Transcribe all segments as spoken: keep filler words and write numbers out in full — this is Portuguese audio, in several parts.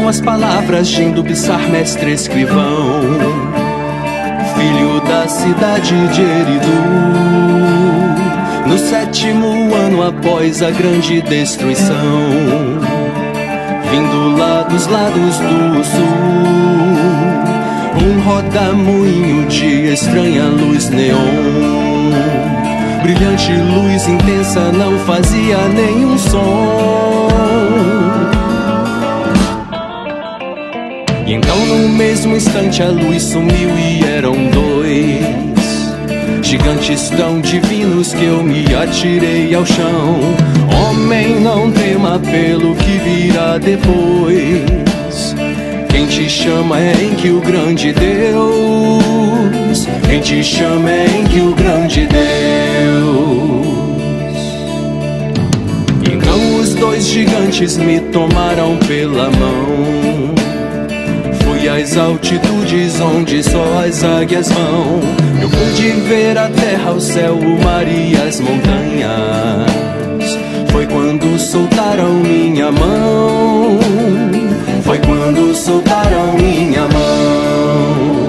são as palavras de Indubissar, mestre escrivão, filho da cidade de Eridu. No sétimo ano após a grande destruição, vindo lá dos lados do sul, um rodamuinho de estranha luz neon, brilhante luz intensa, não fazia nenhum som. E então no mesmo instante a luz sumiu e eram dois gigantes tão divinos que eu me atirei ao chão. Homem, não tema pelo que virá depois. Quem te chama é em que o grande Deus, quem te chama é em que o grande Deus. Então os dois gigantes me tomaram pela mão. Fui às altitudes onde só as águias vão. Eu pude ver a terra, o céu, o mar e as montanhas. Foi quando soltaram minha mão. Foi quando soltaram minha mão.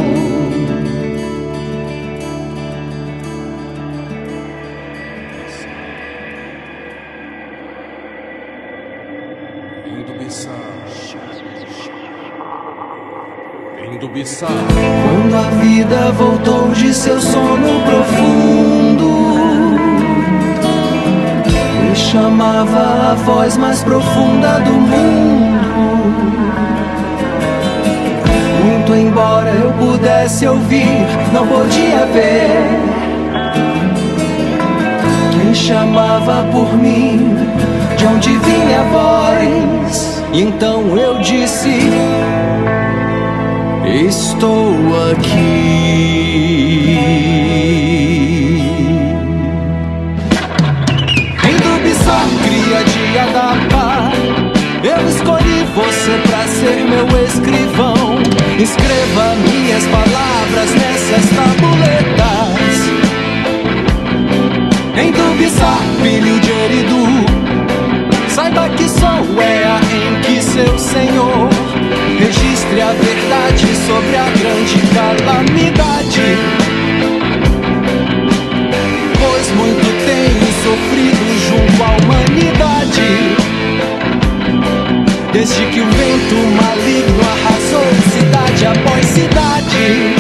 Indubissar. Quando a vida voltou de seu sono profundo, me chamava a voz mais profunda do mundo. Muito embora eu pudesse ouvir, não podia ver. Quem chamava por mim, de onde vinha a voz? E então eu disse: estou aqui. Indubissar, cria de Adapa, eu escolhi você pra ser meu escrivão. Escreva minhas palavras nessas tabuletas. Indubissar, filho de Eridu, saiba que sou Ea em que seu senhor. Registre a verdade sobre a grande calamidade, pois muito tenho sofrido junto à humanidade, desde que o vento maligno arrasou cidade após cidade.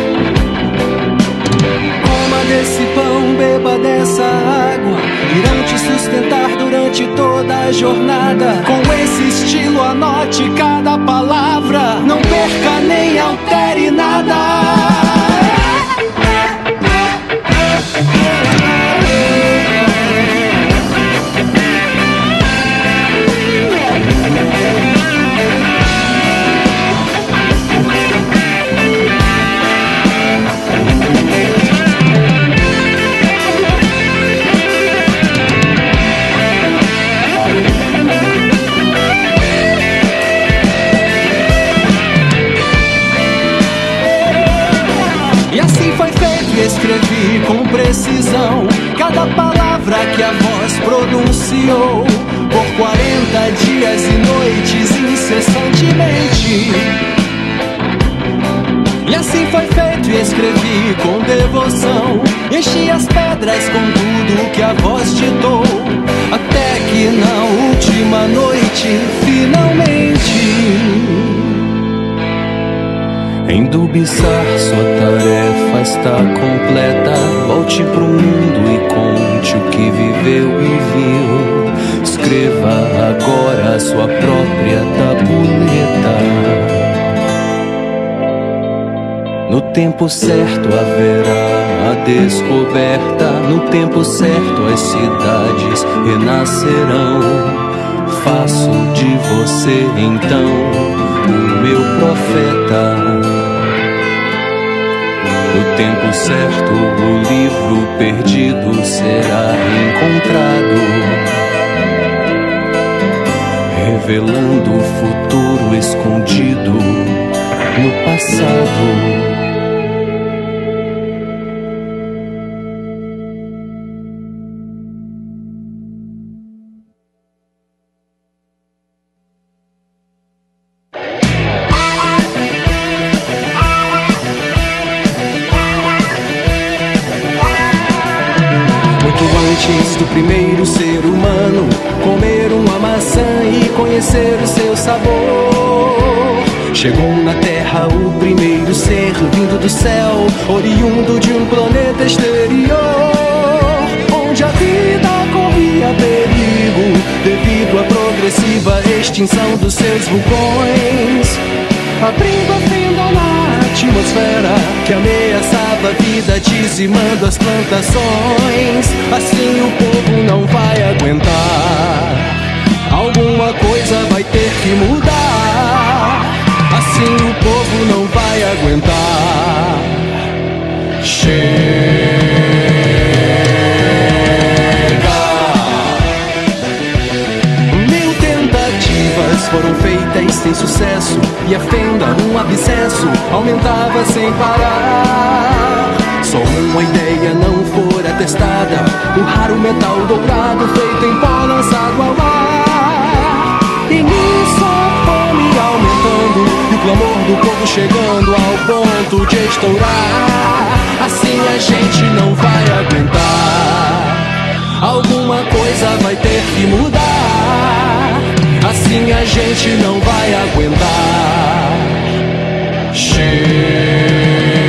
Coma desse pão, beba dessa água, irão te sustentar durante toda a jornada. Com esse estilo anote cada palavra, não perca nem altere nada. Escrevi com precisão cada palavra que a voz pronunciou, por quarenta dias e noites incessantemente. E assim foi feito e escrevi com devoção. Enchi as pedras com tudo que a voz ditou, até que na última noite, finalmente, Indubissar, sua tarefa está completa. Volte pro mundo e conte o que viveu e viu. Escreva agora a sua própria tabuleta. No tempo certo haverá a descoberta. No tempo certo as cidades renascerão. Faço de você então o meu profeta. No tempo certo o livro perdido será encontrado, revelando o futuro escondido no passado. antes do primeiro ser humano comer uma maçã e conhecer o seu sabor. Chegou na Terra o primeiro ser vindo do céu, oriundo de um planeta exterior, onde a vida corria perigo devido à progressiva extinção dos seus vulcões, abrindo a fenda na atmosfera que ameaçava a vida, dizimando as plantações. Assim o povo não vai aguentar, alguma coisa vai ter que mudar. Assim o povo não vai aguentar. Chega! Mil tentativas foram feitas sem sucesso, e a fenda, um abscesso, aumentava sem parar. Só uma ideia não fora testada, o raro metal dourado feito em pó lançado ao mar. E nisso a fome aumentando, e o clamor do povo chegando ao ponto de estourar. Assim a gente não vai aguentar, alguma coisa vai ter que mudar. Assim a gente não vai aguentar. Chega!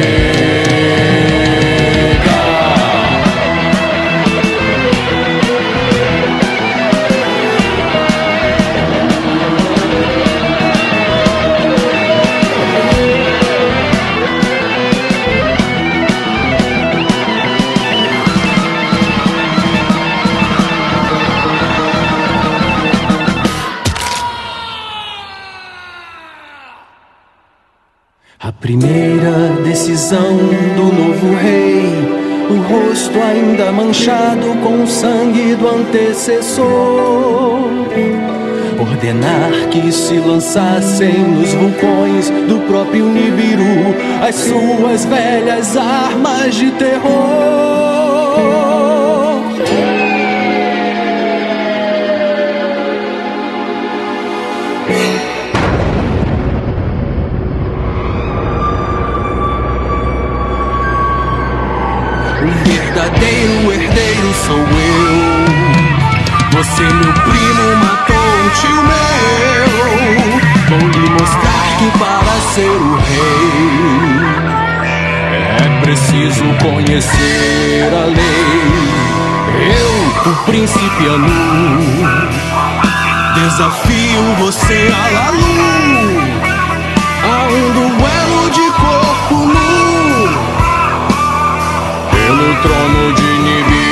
A primeira decisão do novo rei, o rosto ainda manchado com o sangue do antecessor, ordenar que se lançassem nos vulcões do próprio Nibiru as suas velhas armas de terror. O verdadeiro herdeiro sou eu. Você, meu primo, matou um tio meu. Vou lhe mostrar que para ser o rei é preciso conhecer a lei. Eu, o príncipe Anu, desafio você a Lalu a um duelo de corpo nu pelo trono de Nibiru.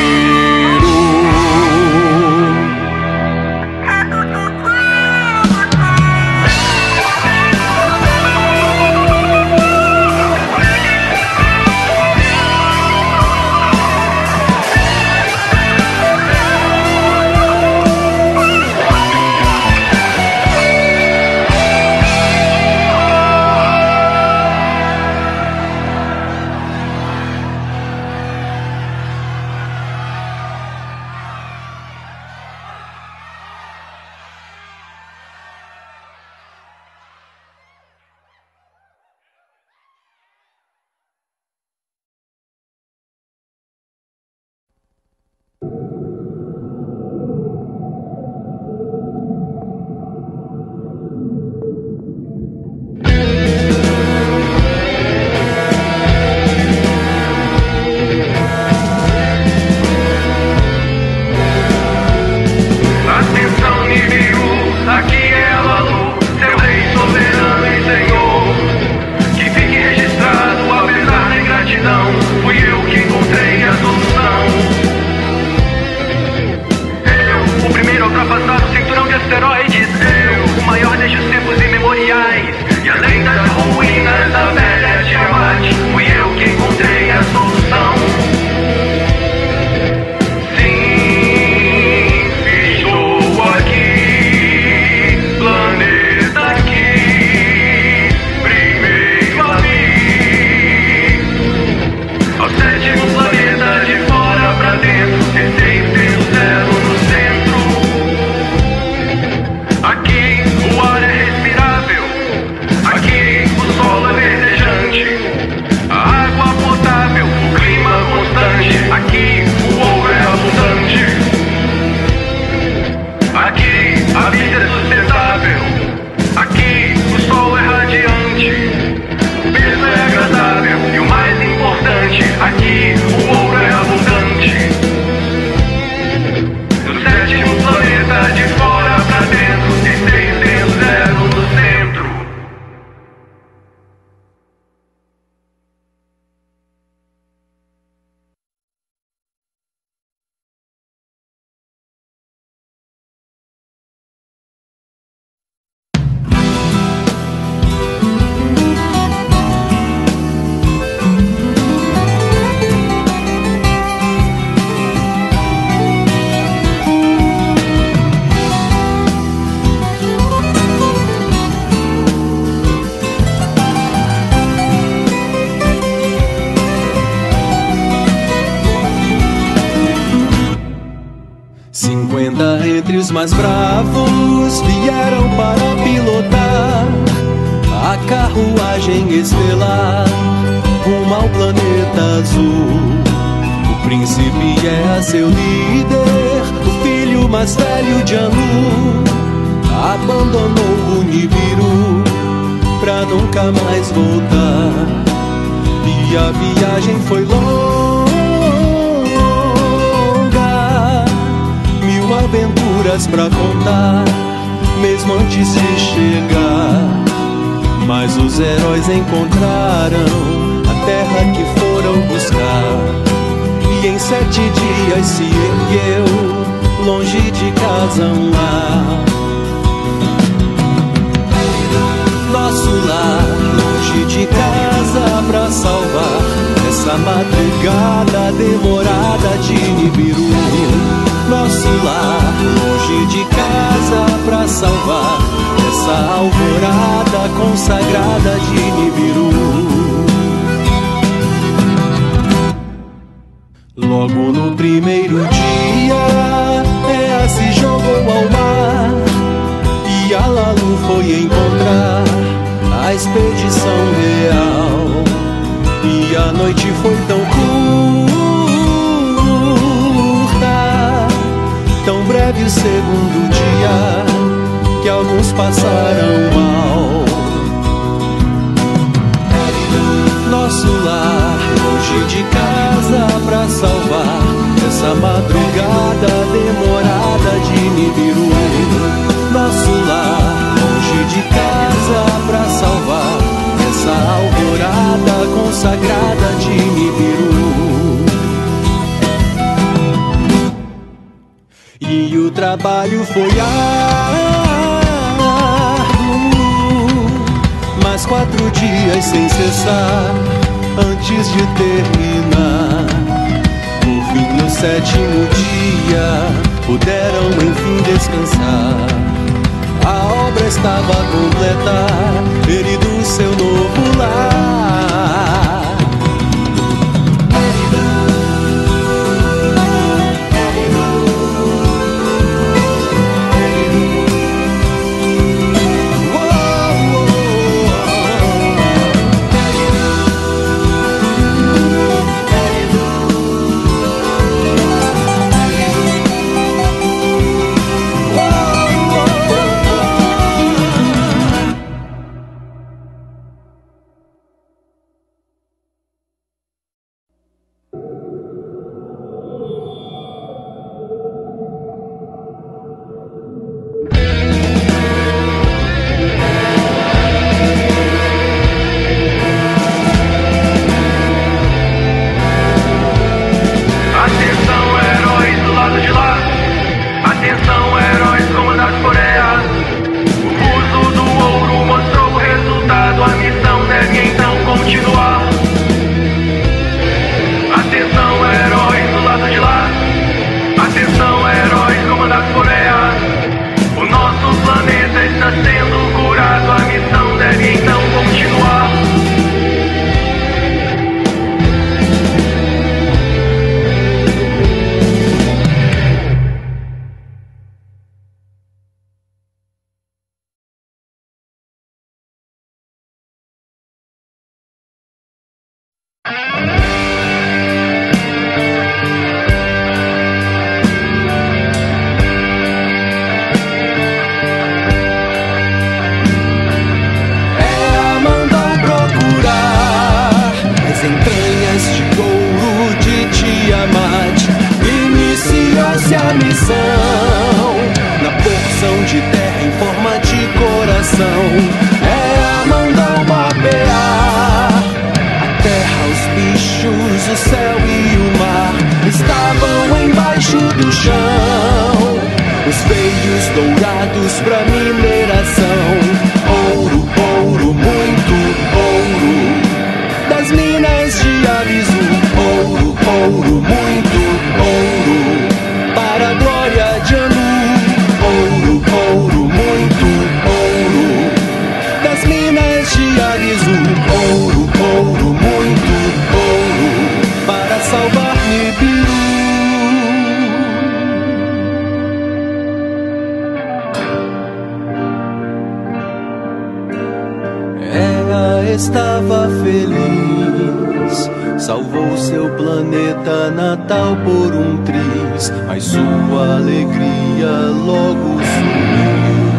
Entre os mais bravos vieram para pilotar a carruagem estelar rumo ao planeta azul. O príncipe é seu líder, o filho mais velho de Anu abandonou o Nibiru pra nunca mais voltar. E a viagem foi longa, mil aventuras pra contar, mesmo antes de chegar. Mas os heróis encontraram a terra que foram buscar, e em sete dias se ergueu, longe de casa, um lar. Nosso lar, longe de casa, pra salvar essa madrugada demorada de Nibiru. Nosso lar, longe de casa, pra salvar essa alvorada consagrada de Nibiru. Logo no primeiro dia, Ea se jogou ao mar, e Alalu foi encontrar a expedição real. E a noite foi tão curta, tão breve o segundo dia, que alguns passaram mal. Nosso lar, longe de casa, pra salvar essa madrugada demorada de Nibiru. Nosso lar, longe de casa, pra salvar essa alvorada consagrada de Nibiru. E o trabalho foi árduo, mas quatro dias sem cessar, antes de terminar. Por fim, no sétimo dia, puderam enfim descansar. A obra estava completa, ferido seu novo lar. data natal por um triz, mas sua alegria logo sumiu.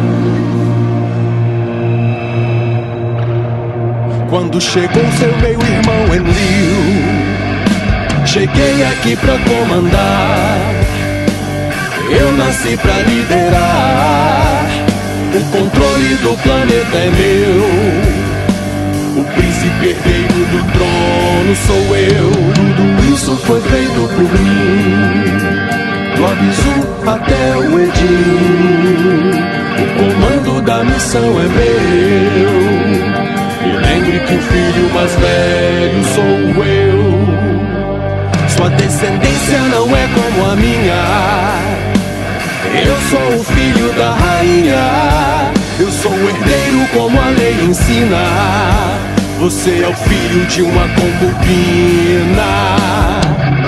Quando chegou seu meio-irmão Enlil, cheguei aqui pra comandar. Eu nasci pra liderar. O controle do planeta é meu. O príncipe herdeiro do trono sou eu. Tudo isso foi feito por mim, do Abzu até o Edim. O comando da missão é meu. E lembre que o filho mais velho sou eu. Sua descendência não é como a minha. Eu sou o filho da rainha. Eu sou o herdeiro como a lei ensina. Você é o filho de uma concubina.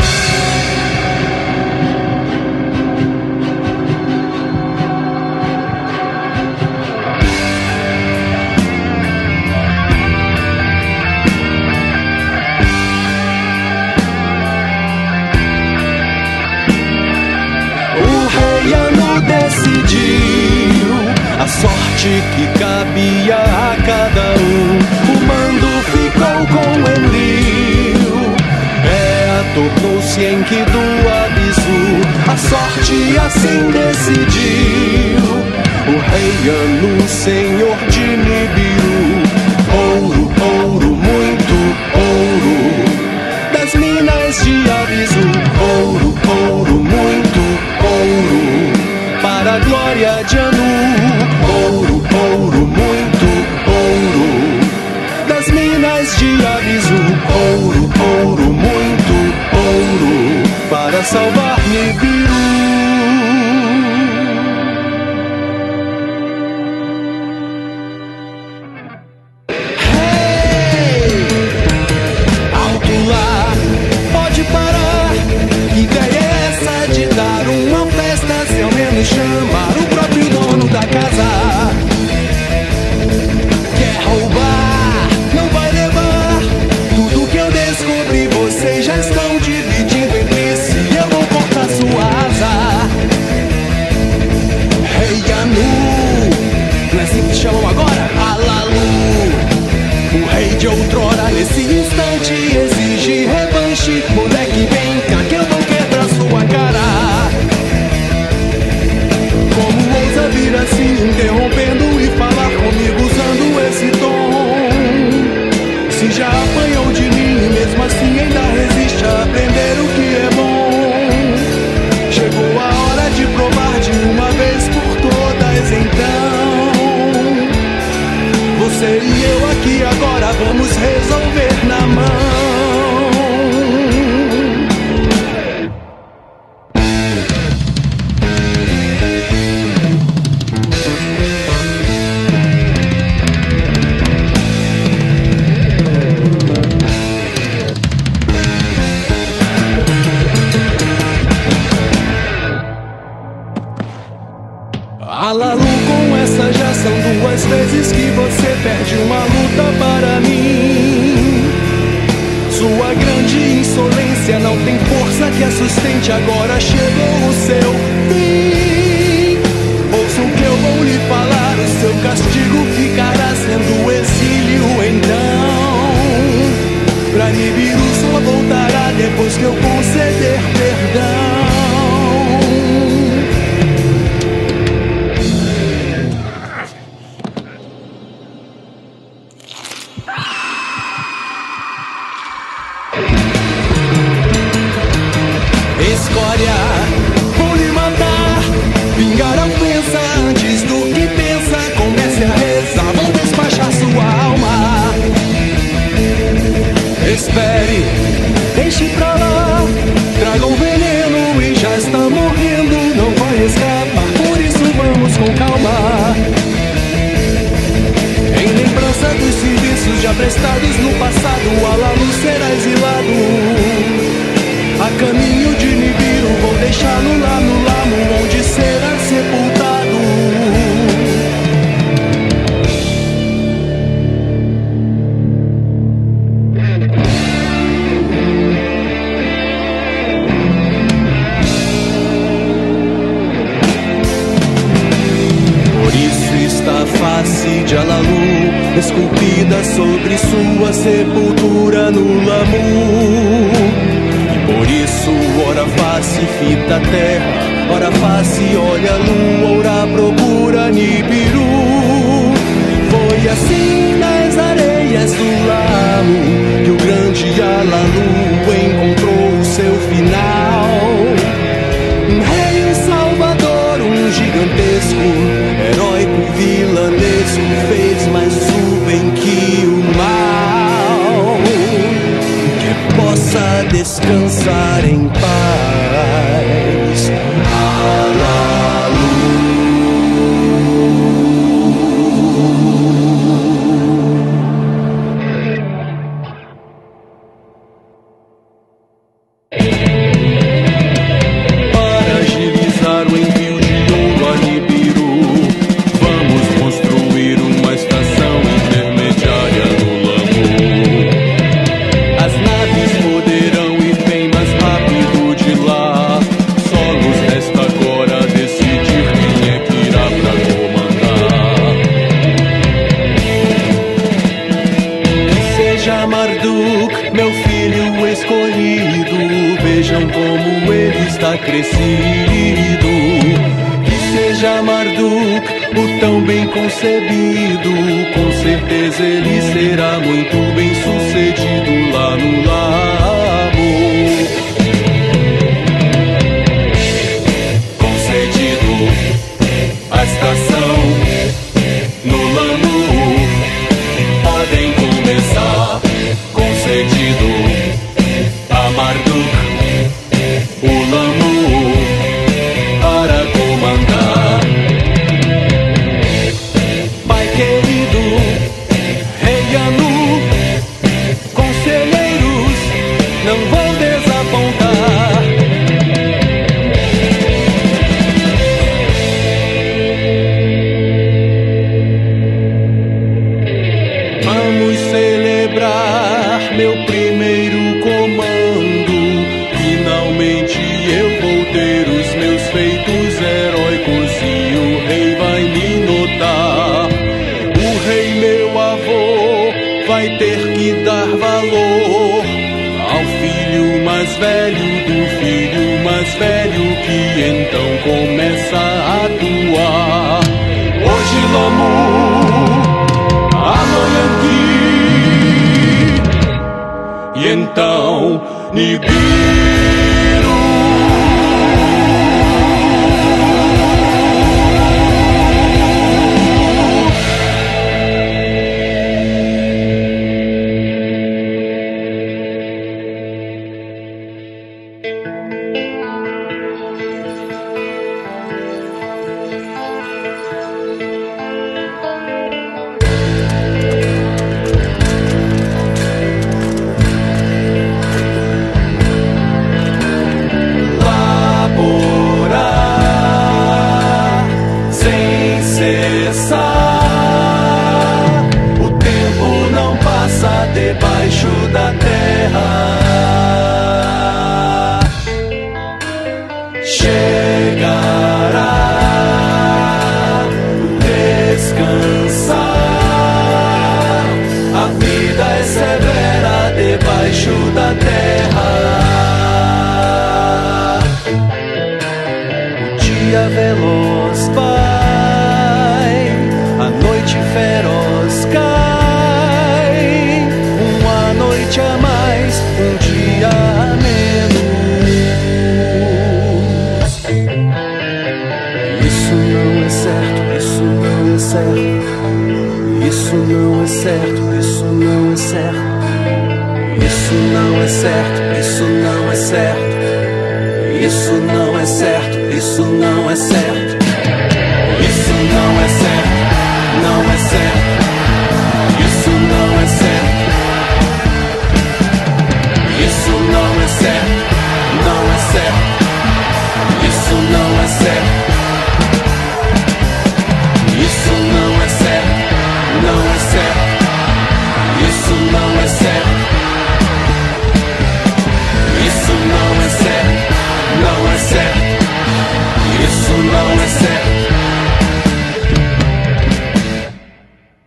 Decidiu a sorte que cabia a cada um. O mando ficou com Enlil. Ea tornou-se Enki do Abzu. A sorte assim decidiu. O rei Anu, senhor de Nibiru. Ouro, ouro, muito ouro das minas de Abzu. Ouro, ouro, muito ouro para a glória de Anu. Ouro, ouro, muito ouro das minas de Abzu. Ouro, ouro, muito ouro para salvar Nibiru. Hey! Alto lá, pode parar. Que ideia é essa de dar uma festa se ao menos chamar o próprio dono da casa? Quer roubar? Não vai levar. Tudo que eu descobri vocês já estão dividindo entre si. Eu vou cortar sua asa. Rei Anu, não é assim que chamam agora? Alalu, o rei de outrora nesse instante exige revanche. Moleque, vem cá que eu vou quebrar sua cara. Como ousa vir assim, interrompendo e falar comigo usando esse tom? Se já apanhou de mim, mesmo assim ainda resiste a aprender o que é bom. Chegou a hora de provar de uma vez por todas então. Você e eu aqui agora vamos resolver na mão. Alalu, com essa já são duas vezes que você perde uma luta para mim. Sua grande insolência não tem força que a sustente. Agora chegou o seu fim. Ouça o que eu vou lhe falar. O seu castigo ficará sendo o exílio então. Pra Nibiru só voltará depois que eu conceder perdão. Escória, vou lhe matar. Vingar a ofensa antes do que pensa. Comece a rezar, vão despachar sua alma. Espere, deixe pra lá. Traga um veneno e já está morrendo. Não vai escapar, por isso vamos com calma. Em lembrança dos serviços já prestados no passado, Alalu será exilado. A caminho de Nibiru vou deixá-lo lá no lamo onde será sepultado. esculpida sobre sua sepultura no lamu. E por isso, ora face fita a terra, ora face olha a lua, ora procura Nibiru. Foi assim nas areias do lago que o grande Alalu encontrou o seu final. Um rei, um salvador, um gigantesco, heróico e vilanesco, fez mais o bem que o mal. Que possa descansar em paz, Alalu. Para agilizar o envio de ouro a Nibiru, vamos construir uma estação intermediária no Lamu. As naves poderão ir bem mais rápido de lá. Só nos resta agora decidir quem é que irá pra comandar. Que seja Marduk, meu filho escolhido. Vejam como ele está crescido. Que seja Marduk, o tão bem concebido. Com certeza ele será muito bem sucedido lá no lago. Concedido a estação no Lamu, podem começar. Concedido a Marduk o Lamu para comandar. Pai querido, Rei Anu, conselheiros, não vou desapontar. Vamos celebrar meu primeiro comando. Finalmente eu vou ter os meus feitos heróicos e o rei vai me notar. O rei, meu avô, vai ter que dar valor ao filho mais velho do filho mais velho, que então começa a atuar. Hoje Lamu, amanhã Ki, e então Nibiru. Debaixo da terra chegará descansar. A vida é severa debaixo da terra. O dia veloz vai, a noite feroz cai. A mais, um dia a menos. Isso não é certo, isso não é certo. Isso não é certo, isso não é certo. Isso não é certo, isso não é certo. Isso não é certo, isso não é certo. Isso não é certo, não é certo. Isso não é certo. Isso não é certo, não é certo. Isso não é certo. Isso não é certo, não é certo. Isso não é certo. Isso não é certo, não é certo. Isso não é certo.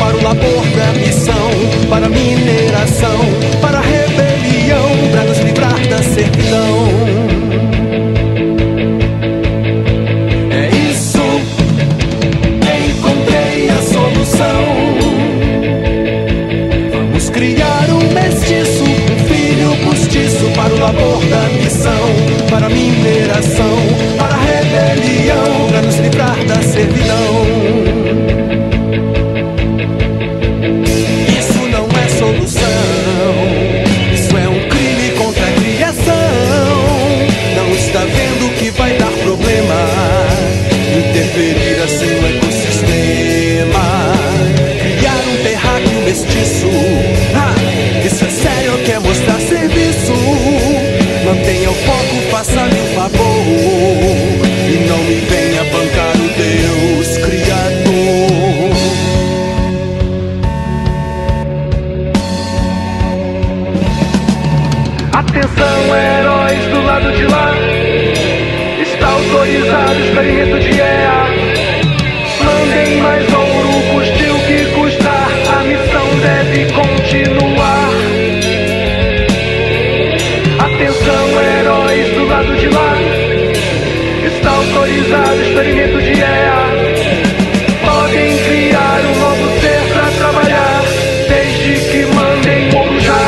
para o labor da missão, para a mineração, para a rebelião, para nos livrar da servidão. É isso, encontrei a solução. Vamos criar um mestiço, um filho postiço, para o labor da missão, para a mineração, para a rebelião, para nos livrar da servidão. Isso não é solução, isso é um crime contra a criação. Não está vendo que vai dar problema interferir assim no ecossistema, criar um terráqueo mestiço. Ah, isso é sério, quer mostrar serviço. Mantenha o foco, faça-me um favor e não me venha bancar o Deus Criador. Atenção, heróis do lado de lá, está autorizado o experimento de E A. Mandem mais ouro, custe o que custar, a missão deve continuar. Atenção, heróis do lado de lá, está autorizado o experimento de E A. Podem criar um novo ser pra trabalhar, desde que mandem ouro já.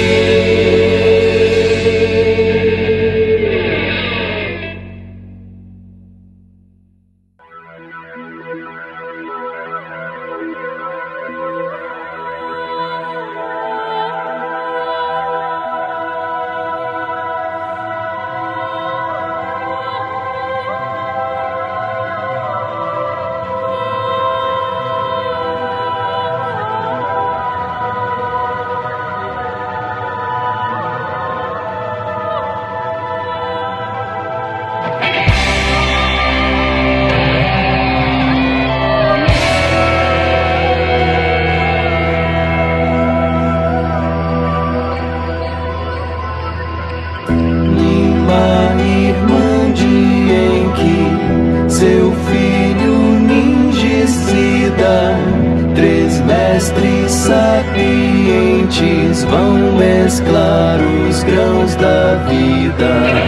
Sapientes vão mesclar os grãos da vida.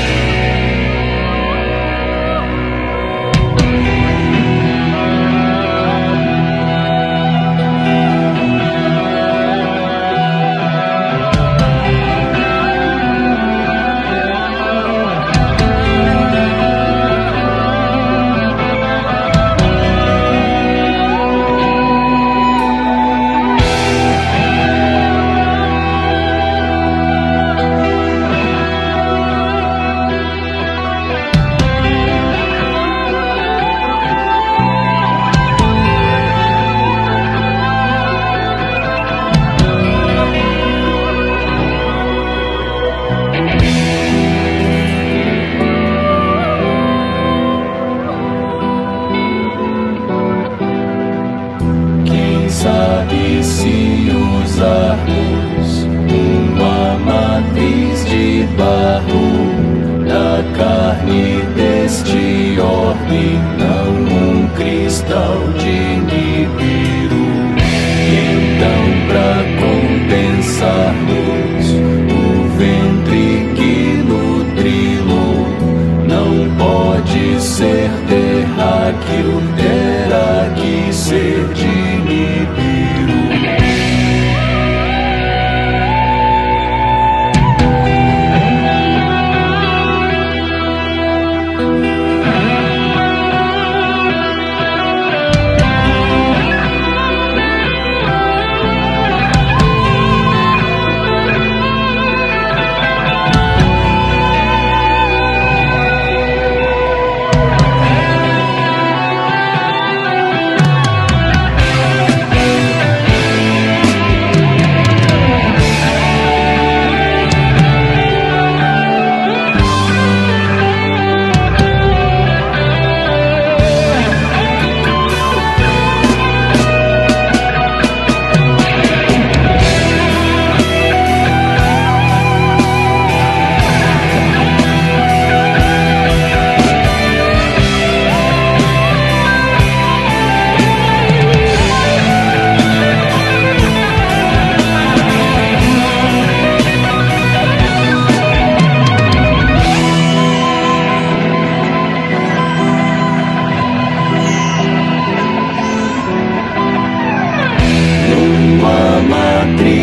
Sabe se usarmos uma matriz de barro da carne deste orbe, não um cristal de Nibiru. Então, pra compensarmos o ventre que nutri-lo, não pode ser terráqueo, terá que ser de Nibiru.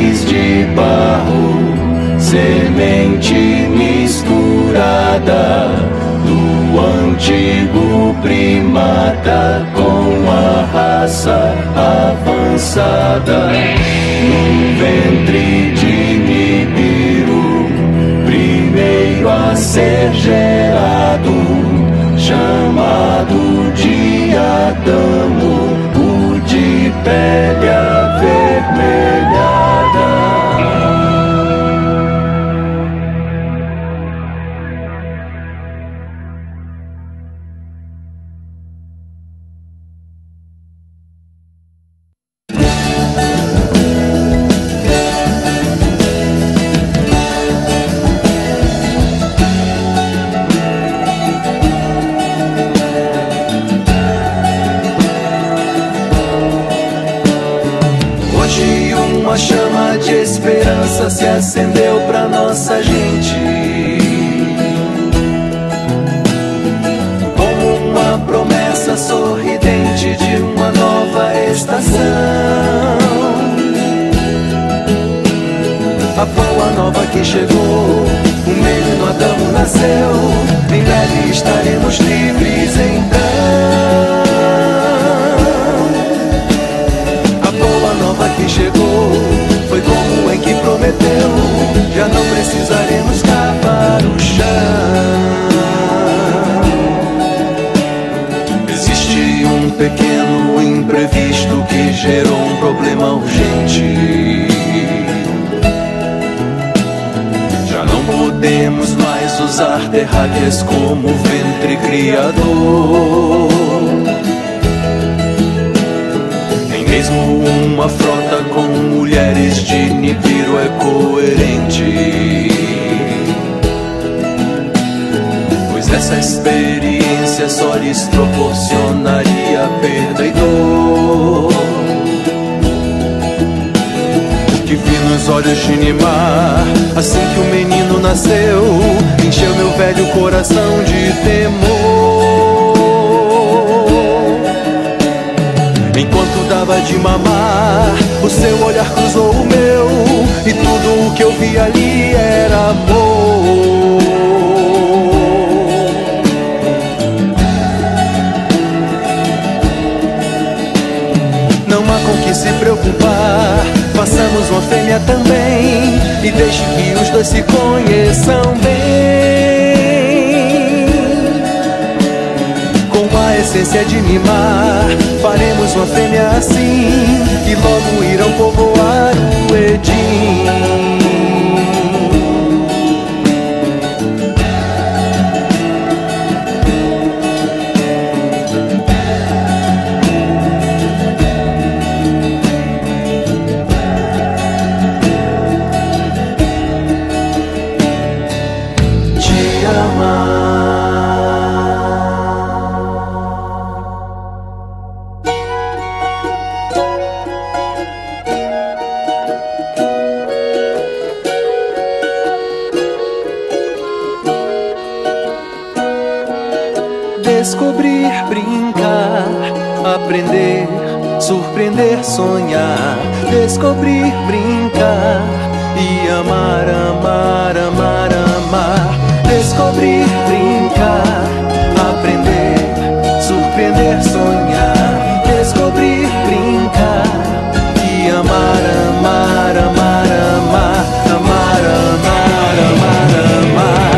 Flores de barro, semente misturada do antigo primata com a raça avançada. Num ventre de Nibiru, primeiro a ser gerado, chamado de Adamo, o de pele avermelhada. Uma chama de esperança se acendeu pra nossa gente, como uma promessa sorridente de uma nova estação. A boa nova que chegou, o menino Adamo nasceu, em breve estaremos livres então. Que chegou, foi como em que prometeu, já não precisaremos cavar o chão. Existe um pequeno imprevisto que gerou um problema urgente. Já não podemos mais usar terráqueas como ventre criador. Mesmo uma frota com mulheres de Nibiru é coerente, pois essa experiência só lhes proporcionaria perda e dor. Que vi nos olhos de Nimar, assim que o menino nasceu, encheu meu velho coração de temor. Enquanto dava de mamar, o seu olhar cruzou o meu, e tudo o que eu vi ali era amor. Não há com que se preocupar, façamos uma fêmea também, e deixe que os dois se conheçam bem. A essência de Nimar, faremos uma fêmea assim, e logo irão povoar o Edim. Te amar. Descobrir, brincar, aprender, surpreender, sonhar. Descobrir, brincar e amar, amar, amar, amar. Descobrir, brincar, aprender, surpreender, sonhar. Descobrir, brincar e amar, amar, amar, amar, amar, amar, amar, amar.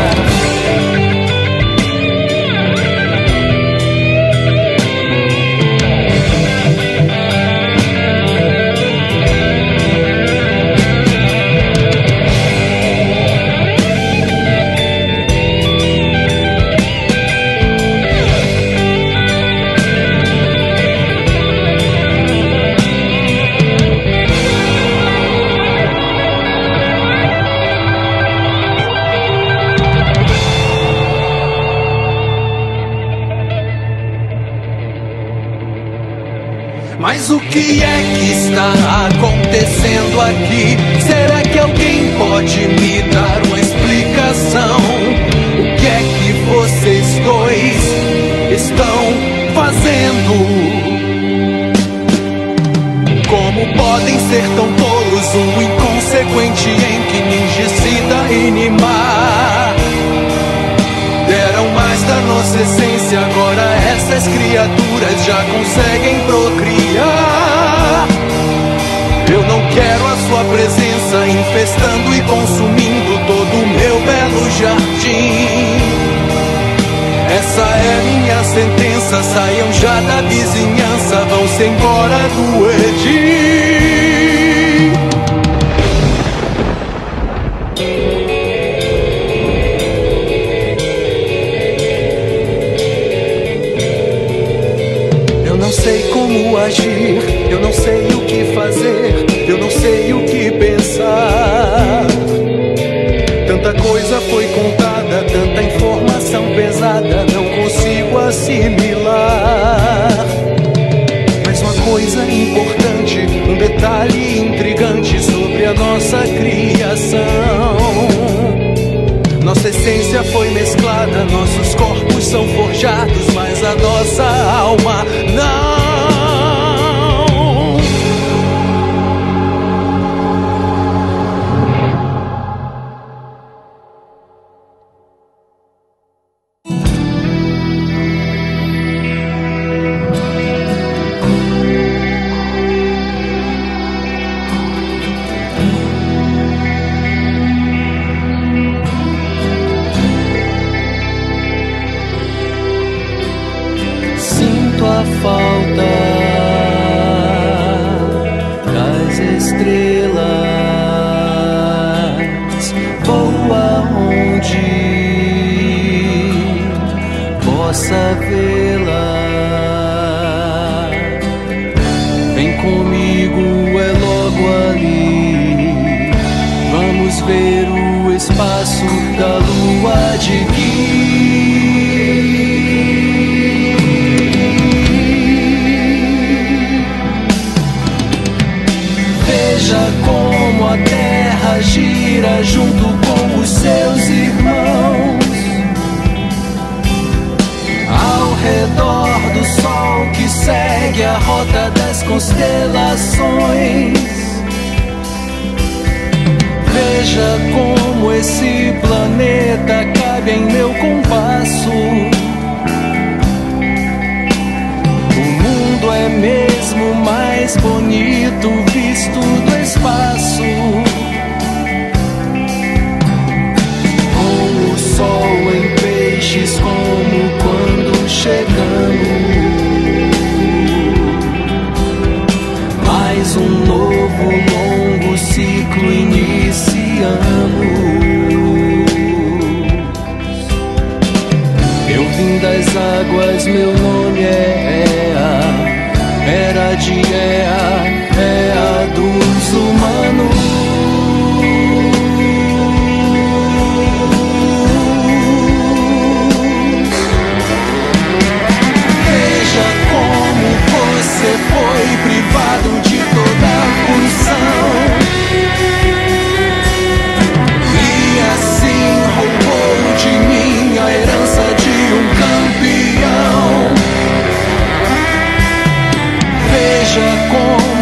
Mas o que é que está acontecendo aqui? Será que alguém pode me dar uma explicação? O que é que vocês dois estão fazendo? Como Como podem ser tão tolos, um inconsequente em que ninja excita inimar? Deram mais da nossa essência, agora essas criaturas já conseguem procriar. Eu não quero a sua presença infestando e consumindo todo o meu belo jardim. Essa é minha sentença, saiam já da vizinhança, vão-se embora do Edil. Eu não sei como agir, eu não sei o que fazer, eu não sei o que pensar. Tanta coisa foi contada, tanta informação pesada, não consigo assimilar. Mas uma coisa importante, um detalhe intrigante sobre a nossa criação. Nossa essência foi mesclada, nossos corpos são forjados, mas a nossa alma não. Sinto a falta das estrelas, vou aonde possa vê-la. Vem comigo, é logo ali, vamos ver o espaço da lua de Gui. Veja como a terra gira junto com os seus irmãos, ao redor do sol que segue a rota das constelações. Veja como esse planeta cabe em meu compasso. O mundo é mesmo mais bonito visto do espaço, com o sol em peixes como quando chegamos. Mais um novo longo ciclo iniciamos. Eu vim das águas, meu nome é Ea, era de Ea, Ea dos humanos. Veja como você foi privado de toda a função e assim roubou de mim a herança de um campeão. Veja como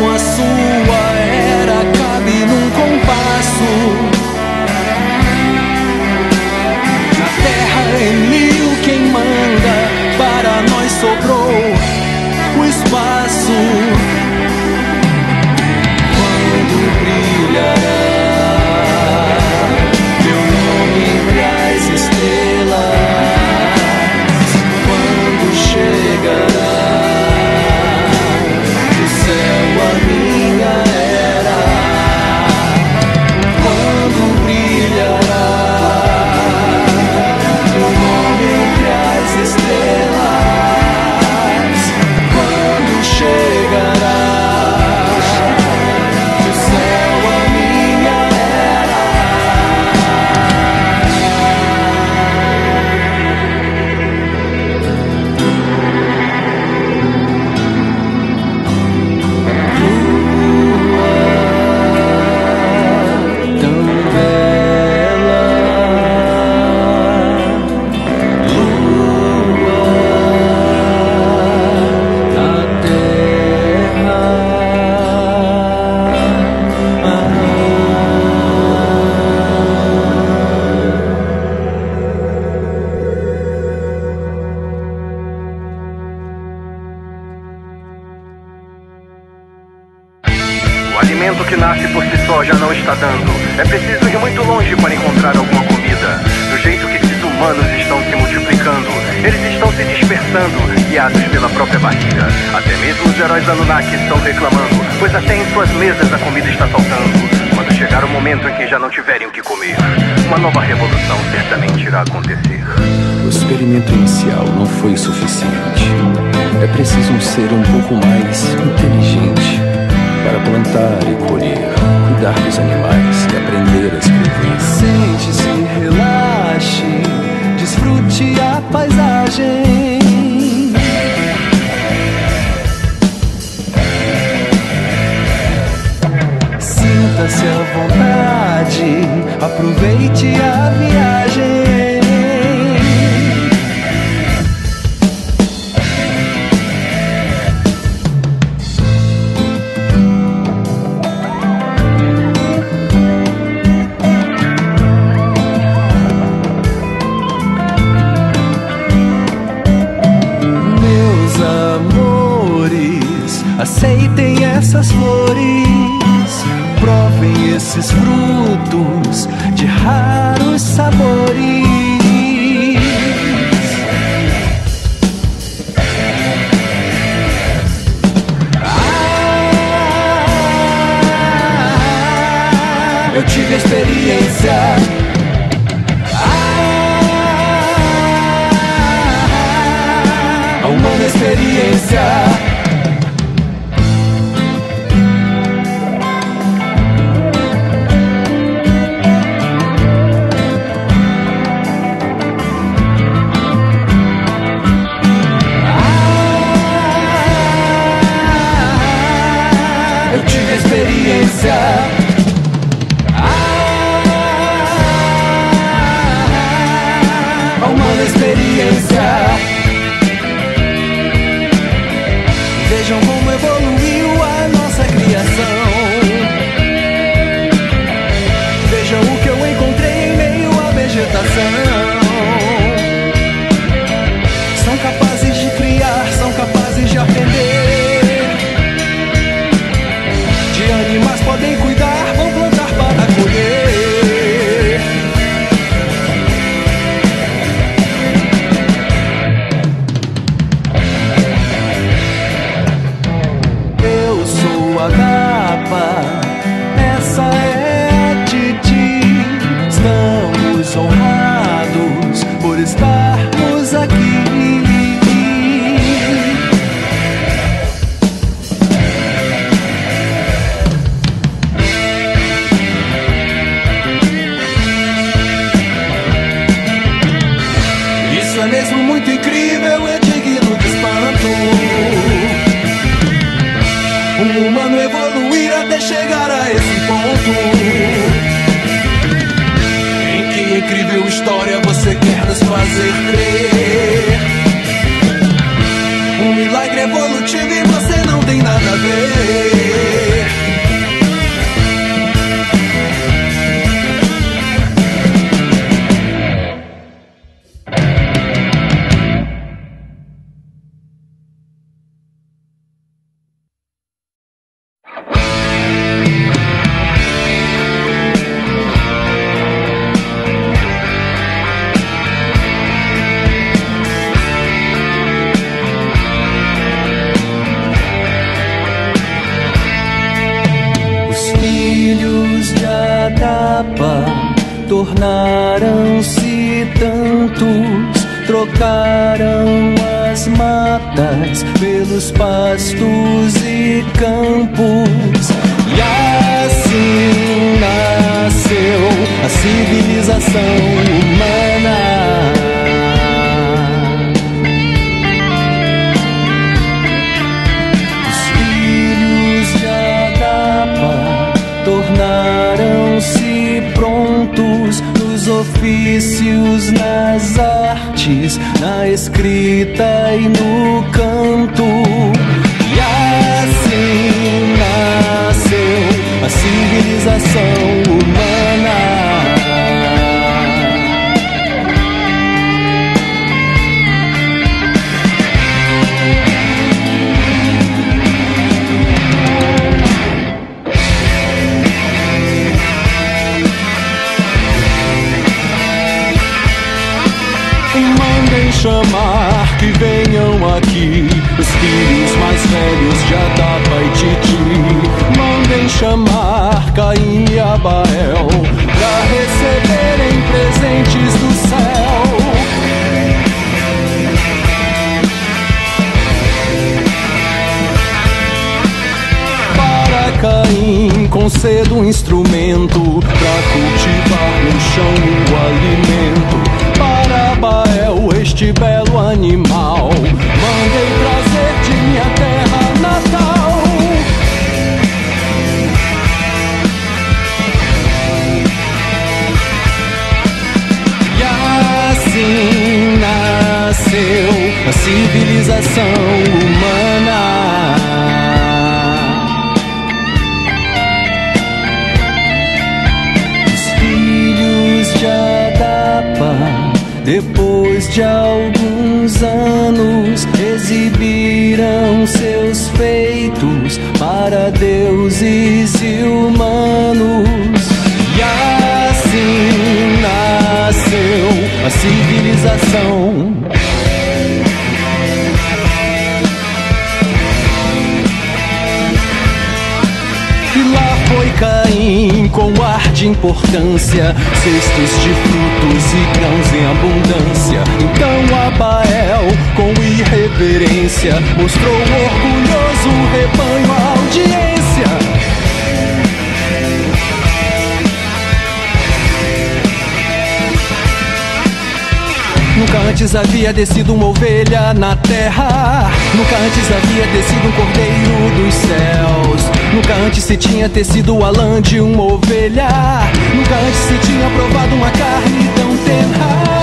alimento que nasce por si só já não está dando. É preciso ir muito longe para encontrar alguma comida. Do jeito que esses humanos estão se multiplicando, eles estão se dispersando, guiados pela própria barriga. Até mesmo os heróis Anunnaki estão reclamando, pois até em suas mesas a comida está faltando. Quando chegar o momento em que já não tiverem o que comer, uma nova revolução certamente irá acontecer. O experimento inicial não foi suficiente. É preciso um ser um pouco mais inteligente para plantar e colher, cuidar dos animais e aprender a escrever. Sente-se, relaxe, desfrute a paisagem. Sinta-se à vontade, aproveite a viagem. Aceitem essas flores, provem esses frutos de raros sabores. Ah, eu tive a experiência. Ah, uma experiência. Experiência. Ah, uma experiência. Vejam como evoluiu a nossa criação. Vejam o que eu encontrei em meio à vegetação. São capazes de criar, são capazes de aprender. Animais podem cuidar, vão plantar para colher. Eu sou a Gapa, essa é a Titi. Estamos honrados por estarmos aqui. É mesmo muito incrível, é digno de espanto. Um humano evoluir até chegar a esse ponto. Em que incrível história você quer nos fazer crer? Um milagre evolutivo e você não tem nada a ver. Tornaram-se tantos, trocaram as matas pelos pastos e campos. E assim nasceu a civilização humana. Os filhos de Adapa tornaram-se prontos nos ofícios, nas artes, na escrita e no canto. E assim nasceu a civilização humana. Os filhos mais velhos de Adapa e Titi mandem chamar Caim e Abael pra receberem presentes do céu. Para Caim concedo um instrumento pra cultivar no chão o alimento. Para Abael este belo animal mandei trazer de minha terra natal. E assim nasceu a civilização humana. Depois de alguns anos, exibiram seus feitos para deuses e humanos. E assim nasceu a civilização. E lá foi Caim com ar de importância, cestos de frutos e grãos em abundância. Então Abael, com irreverência, mostrou um orgulhoso rebanho à audiência. Nunca antes havia descido uma ovelha na terra. Nunca antes havia descido um cordeiro dos céus. Nunca antes se tinha tecido o alã de uma ovelha. Nunca antes se tinha provado uma carne tão tenra.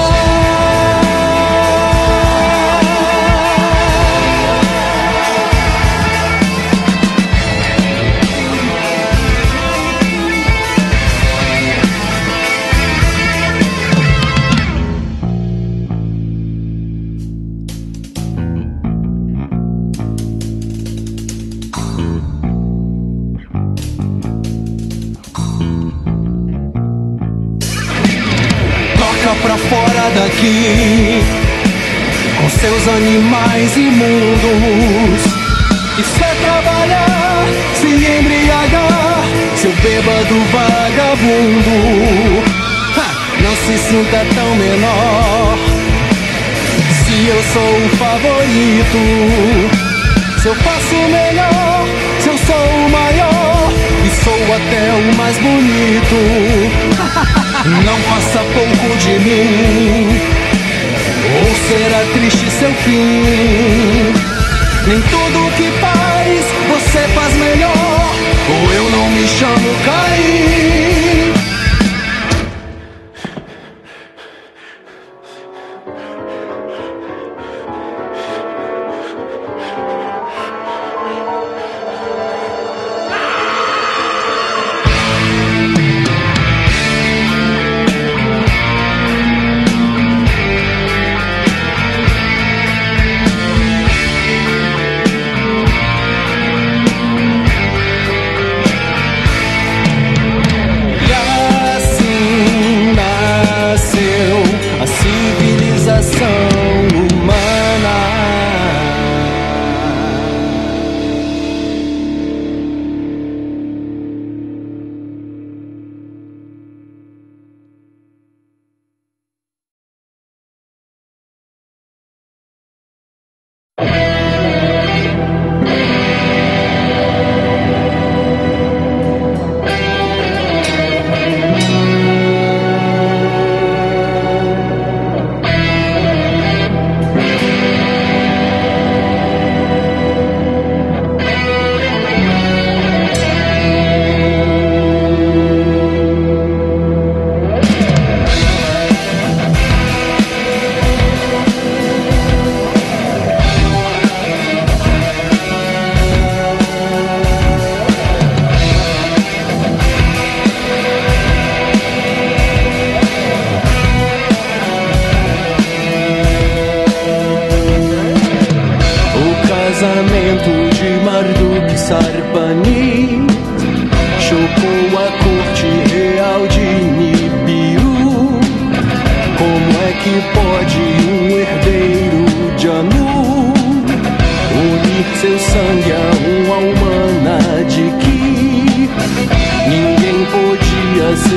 Pra fora daqui, com seus animais imundos. Isso é trabalhar, se embriagar, seu bêbado vagabundo. Ha, não se sinta tão menor, se eu sou o favorito. Se eu faço melhor, se eu sou o maior e sou até o mais bonito. Não faça pouco de mim, ou será triste seu fim. Nem tudo que faz você faz melhor, ou eu não me chamo Caim.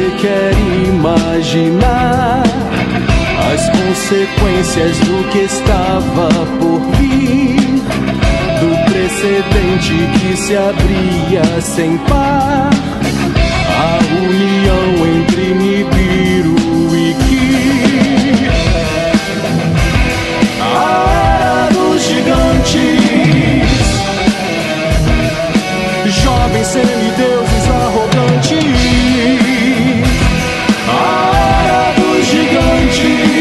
você quer imaginar as consequências do que estava por vir, do precedente que se abria sem par, a união entre Nibiru e Ki, a era dos gigantes, jovens semideuses arrogantes, a era dos gigantes.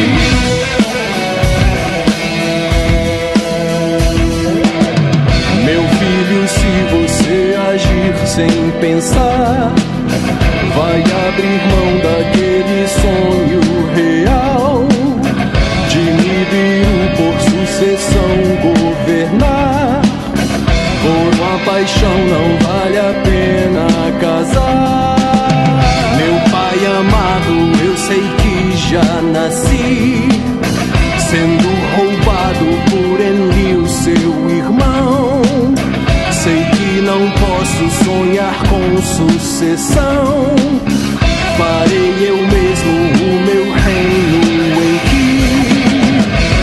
Meu filho, se você agir sem pensar, vai abrir mão daquele sonho real de Nibiru por sucessão governar. Por uma paixão não vale a pena casar. Meu pai amado, eu sei que já nasci sendo roubado por Enlil, seu irmão. Sei que não posso sonhar com sucessão. Farei eu mesmo o meu reino em Ki,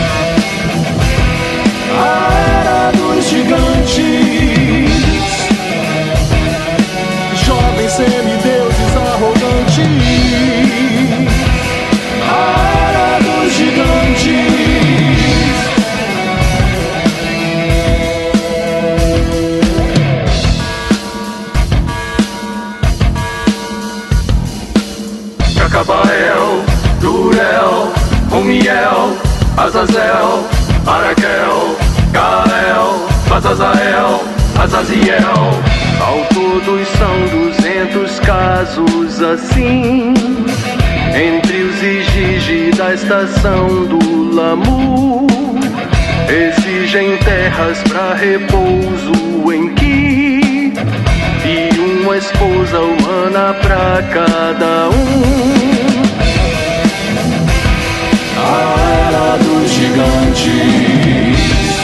a era dos gigantes, jovens semideuses arrogantes, a era dos gigantes. Cabael, Durel, Rumiel, Azazel, Araquel, Gael, Bazazael, Azaziel. Ao todo são duzentos casos assim, entre os Igigi da estação do Lamu. Exigem terras pra repouso em Ki e uma esposa humana pra cada um. A era dos gigantes,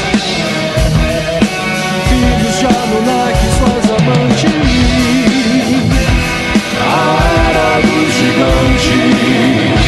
filhos de Anunnaki, suas amantes. A era dos gigantes.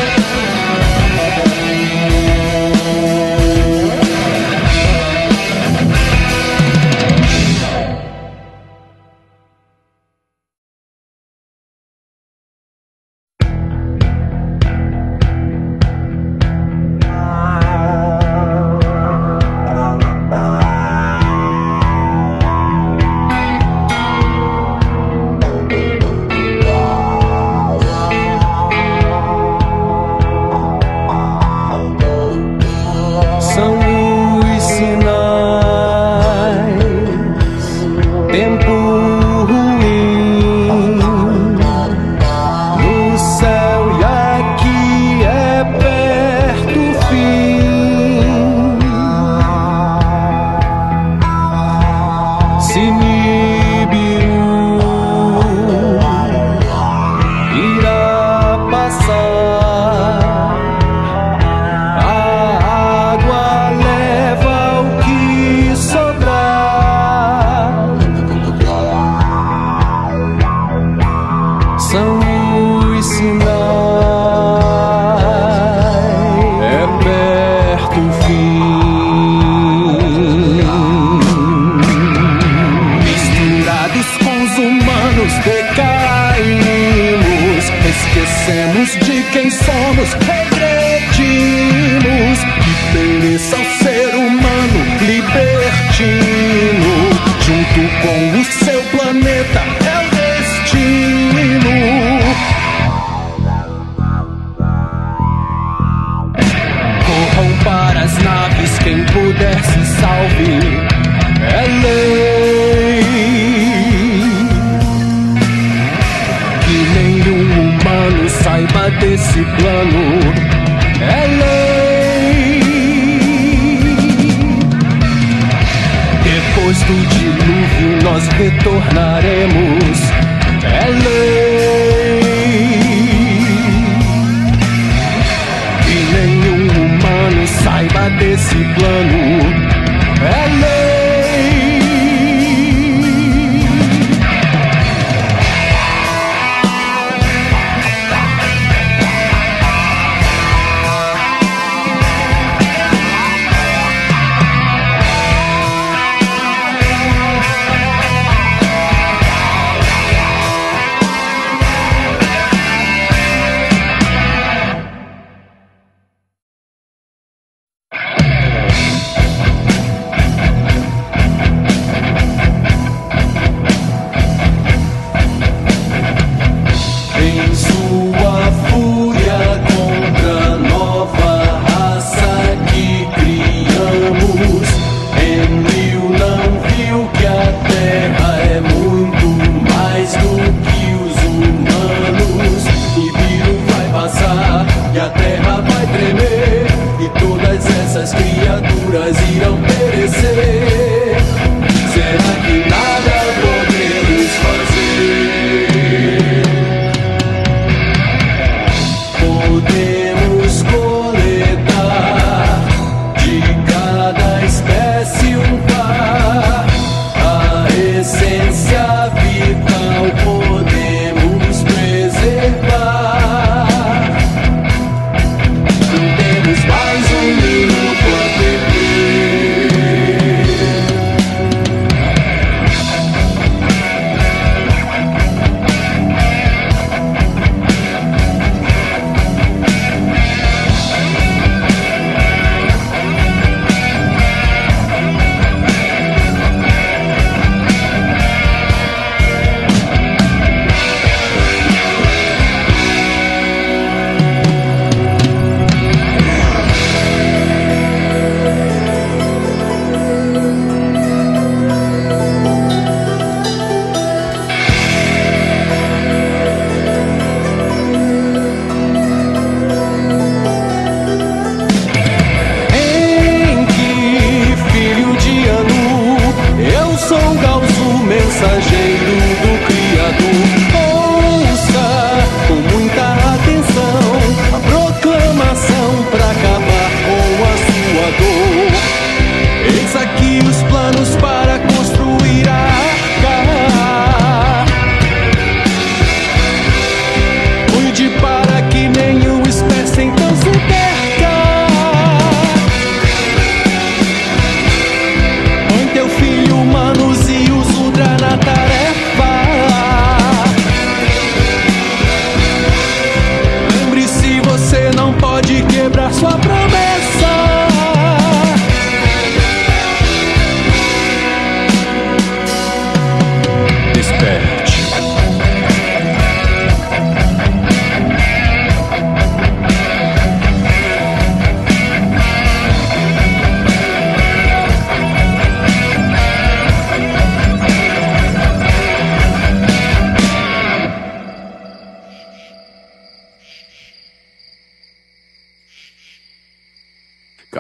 Desse plano é lei. Depois do dilúvio nós retornaremos, é lei. Que nenhum humano saiba desse plano, é lei.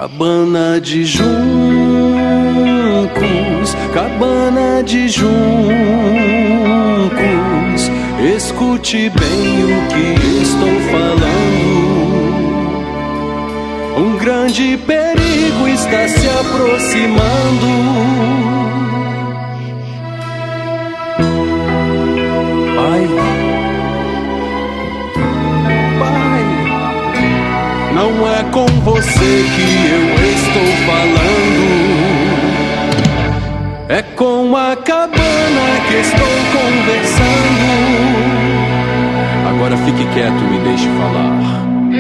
Cabana de juncos, cabana de juncos, escute bem o que estou falando. Um grande perigo está se aproximando. Pai, Pai, não é com você que eu estou falando. É com a cabana que estou conversando. Agora fique quieto e me deixe falar.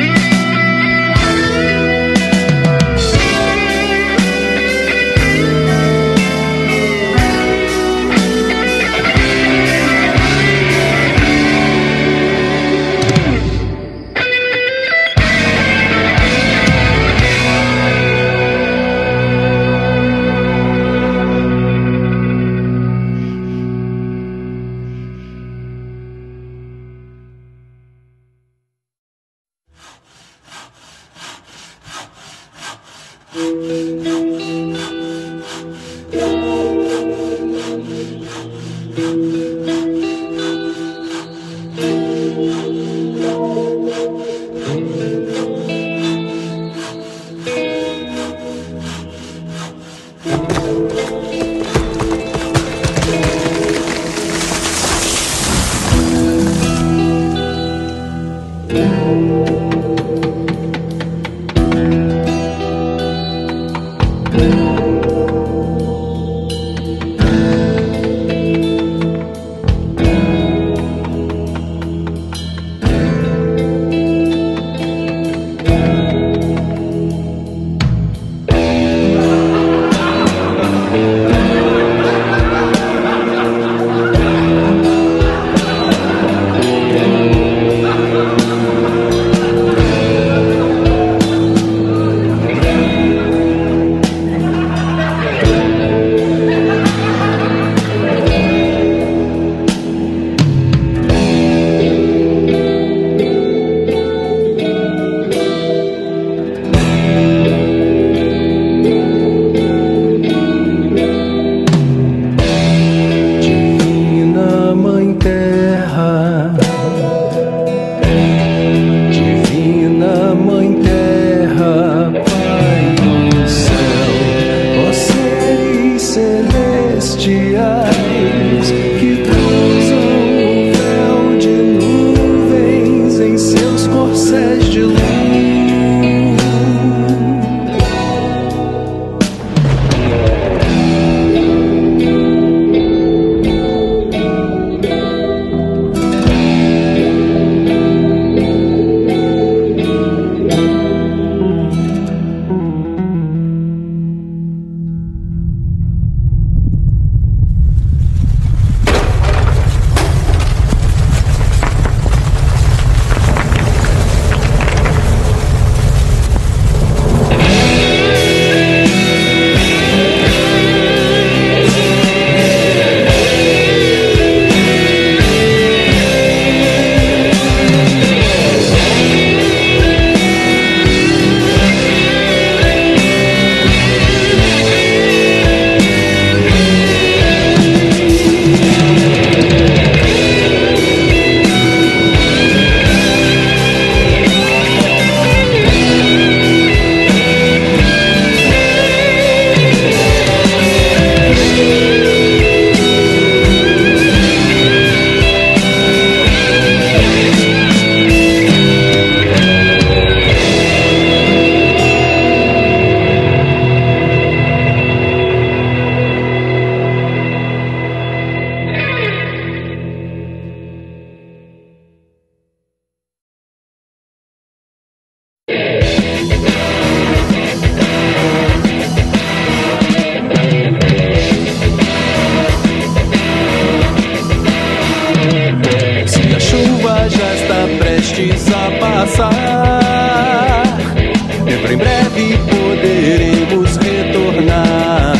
Em breve poderemos retornar.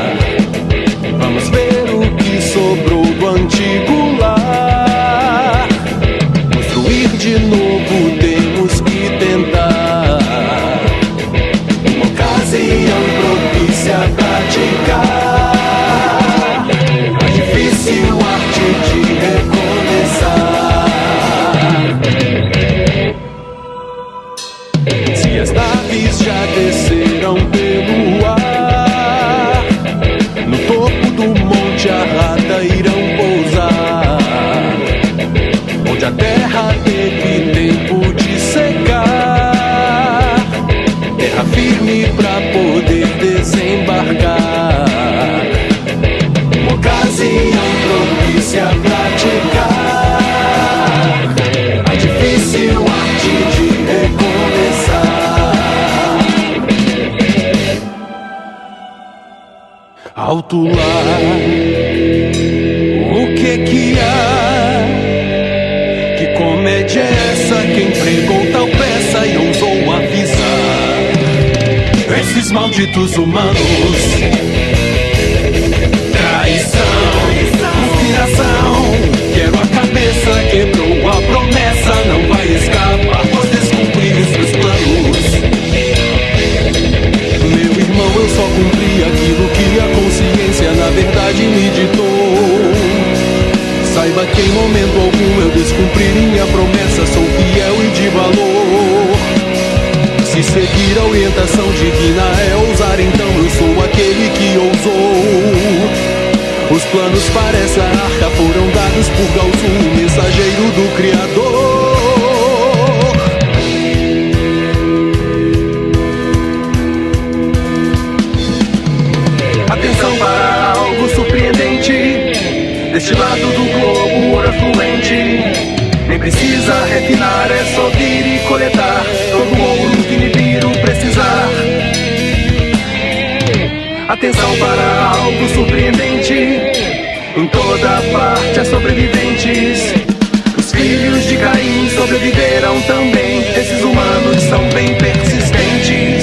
Vamos ver o que sobrou do antigo lar. Construir de novo temos que tentar. Uma casa alto lá. O que que há? Que comédia é essa? Quem pregou tal peça e ousou avisar esses malditos humanos? Traição, conspiração. Quero a cabeça, quebrou a promessa. Não vai escapar, pois descumprir os meus planos. Meu irmão, eu só cumpri aquilo que a consciência na verdade me ditou. Saiba que em momento algum eu descumpri minha promessa. Sou fiel e de valor. Se seguir a orientação divina é ousar, então eu sou aquele que ousou. Os planos para essa arca foram dados por Gaozu, o mensageiro do Criador. Atenção para algo surpreendente. Deste lado do globo, ouro afluente. Nem precisa refinar, é só vir e coletar todo o ouro que Nibiru precisar. Atenção para algo surpreendente. Em toda parte há sobreviventes. Os filhos de Caim sobreviveram também. Esses humanos são bem persistentes.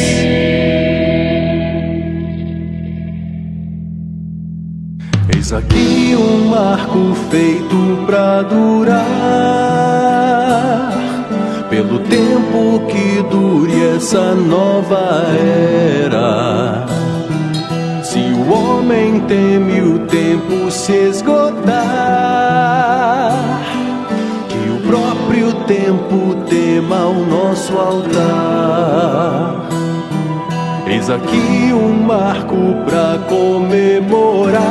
Eis aqui um marco feito pra durar, pelo tempo que dure essa nova era. Se o homem teme o tempo se esgotar, que o próprio tempo tema o nosso altar. Eis aqui um marco pra comemorar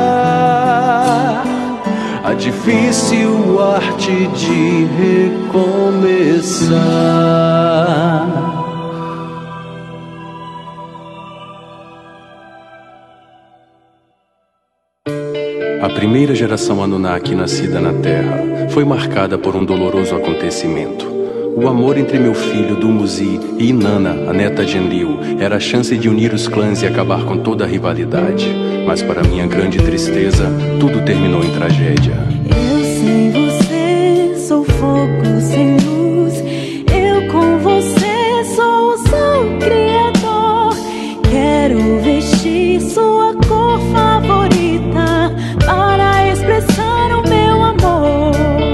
a difícil arte de recomeçar. A primeira geração Anunnaki nascida na Terra foi marcada por um doloroso acontecimento. O amor entre meu filho Dumuzi e Inanna, a neta de Enlil, era a chance de unir os clãs e acabar com toda a rivalidade. Mas para minha grande tristeza, tudo terminou em tragédia. Eu sem você sou fogo sem luz. Eu com você sou o sol criador. Quero vestir sua cor favorita para expressar o meu amor.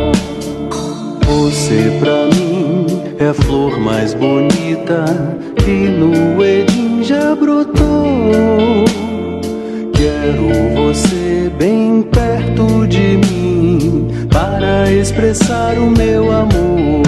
Você pra mim é a flor mais bonita que no Éden já brotou. Quero você bem perto de mim para expressar o meu amor.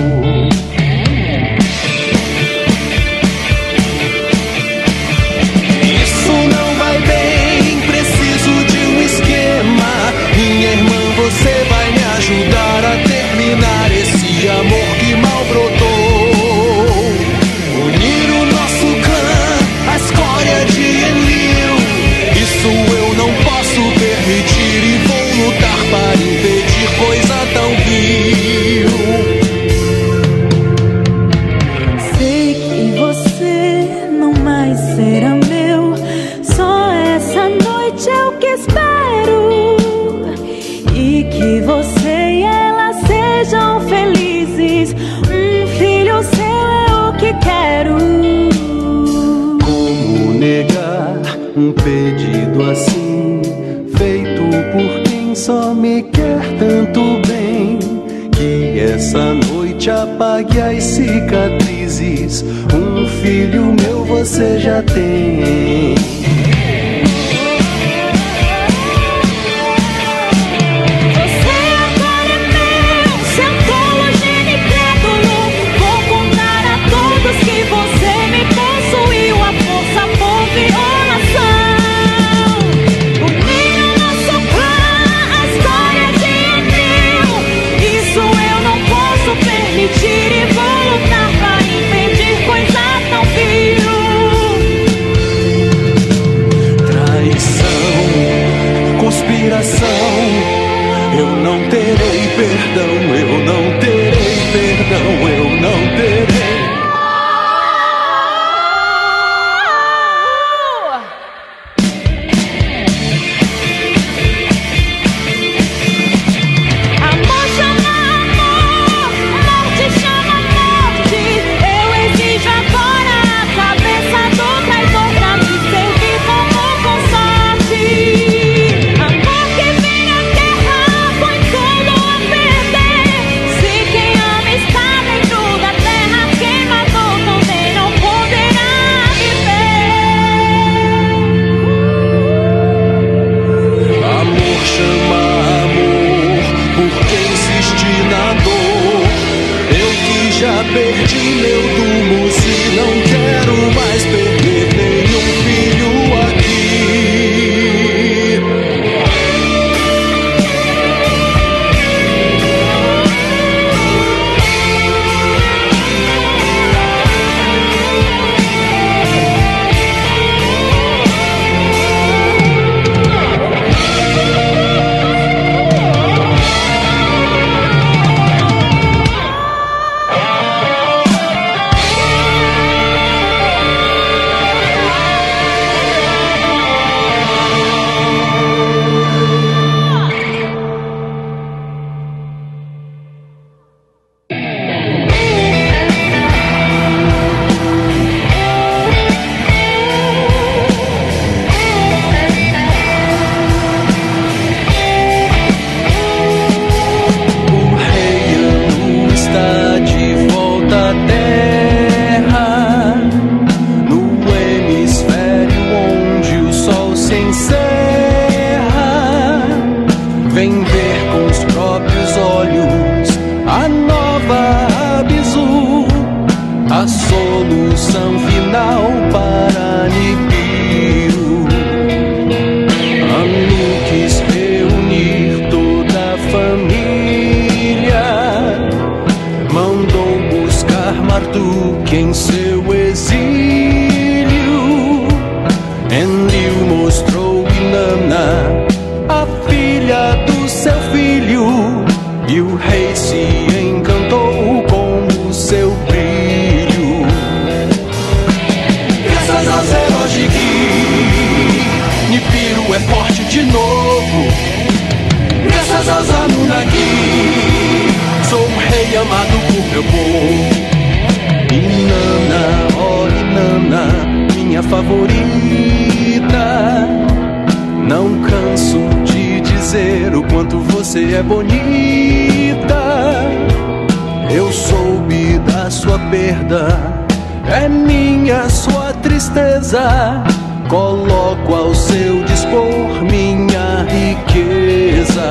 Isso não vai bem, preciso de um esquema. Minha irmã, você vai me ajudar a terminar esse amor que mal brotou. Unir o nosso clã, a escória de Enlil. Isso eu não posso permitir e vou lutar para impedir coisa tão vil. Sei que você não mais será meu. Só essa noite é o que espero. E que você e ela sejam felizes. Um filho seu é o que quero. Como negar um pedido assim, feito por quem só me quer tanto bem? Que essa noite apague as cicatrizes. Um filho meu você já tem. perdi meu Dumus e não quero mais perder nenhum filho aqui. Coloco ao seu dispor minha riqueza.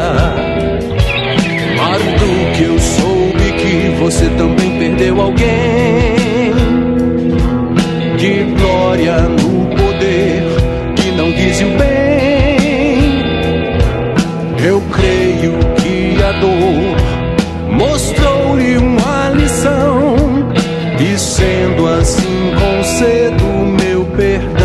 Marduk, eu soube que você também perdeu alguém. De glória no poder que não dizia o bem. Eu creio que a dor mostrou-lhe uma lição, e sendo assim concedo meu perdão.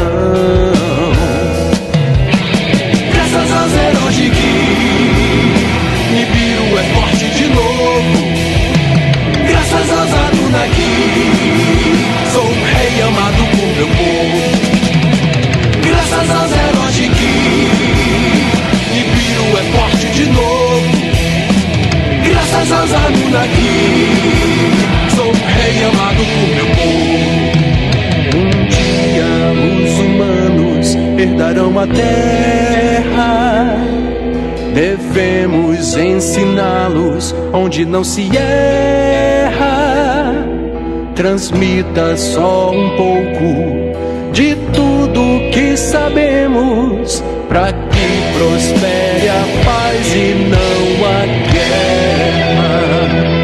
Graças aos heróis de Ki, Nibiru é forte de novo. Graças aos Anunnaki, sou um rei amado por meu povo. Graças aos heróis de Ki, Nibiru é forte de novo. Graças aos Anunnaki, sou um rei amado por meu povo. Os humanos herdarão a terra. Devemos ensiná-los onde não se erra. Transmita só um pouco de tudo que sabemos, pra que prospere a paz e não a guerra.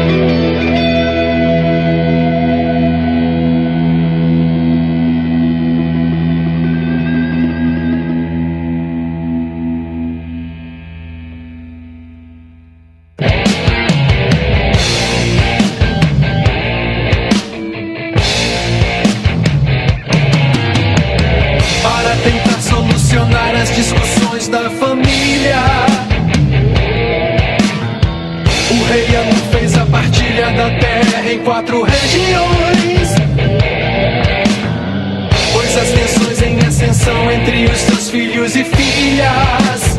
As discussões da família, o rei Anu fez a partilha da terra em quatro regiões, pois as tensões em ascensão entre os seus filhos e filhas